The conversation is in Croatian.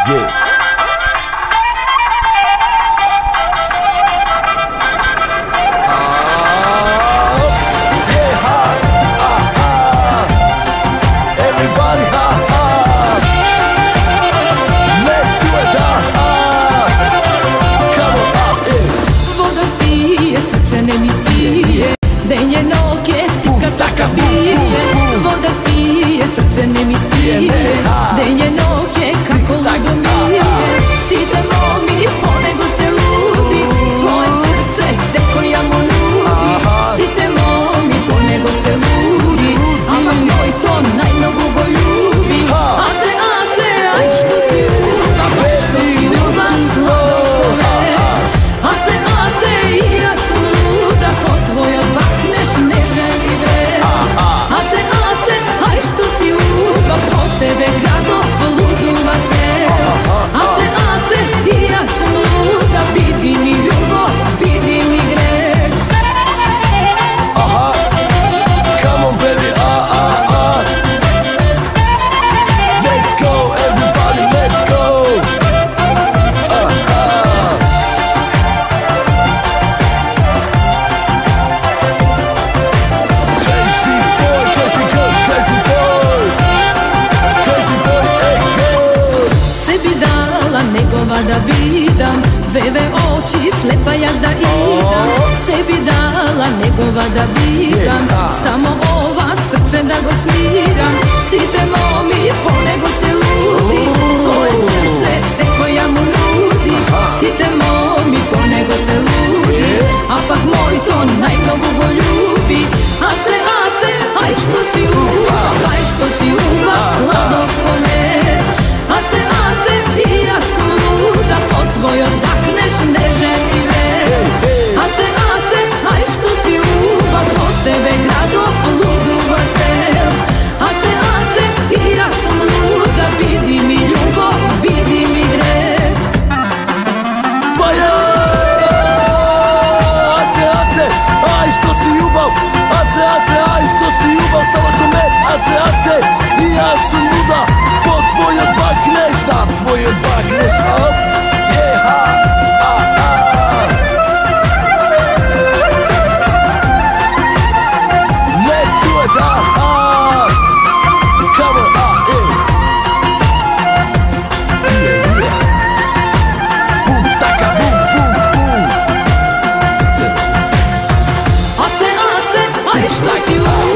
Yeah. Voda spije, srce ne mi spije, denje noge kako ludo mije. Site momi, ponego se ludi, svoje srce se koja mu nudi. Site momi, ponego se ludi, ama moj to najmnogo go ljubi. Ace, ace, aj što si ljubav, aj što si ljubav sladokove. Ace, ace, i ja sam luda, ko tvoja bakneš ne želi vre. Ace, ace, aj što si ljubav, po tebe grado ludovace. Ace, ace, i ja sam luda, bidi mi ljubav, bidi mi greh. Come on baby, let's go everybody, let's go. Crazy boy, crazy girl, crazy boy, crazy boy, hey girl. Sebi dala negova da vidam, dveve oči slepa jazda idam. Sebi dala negova da vidam, samo ova srce da go smiram. Site momi, ponego se ludi, svoje srce se koja mu nudi. Site momi, ponego se ludi, a pak moj to najmnogo go ljubi. Ace, ace, aj što si ljubav, aj što si ljubav sladokole. Ace, ace, i ja sam luda, po tvojoj dakneš ne želi vre. Ace, ace, aj što si ljubav, po tebe grado ludovace. Ace, ace, i ja sam luda, bidi mi ljubav, bidi mi greh. Ace, ace, aj što si ljubav, ace, ace, aj što si ljubav sladokome. Ace, ace, i ja sam luda, po tvojoj bakneš, da tvojoj bakneš. Let's do it, come on, yeah. Boom, taka, boom, boom, boom. Ace, ace, aj što si ljubav.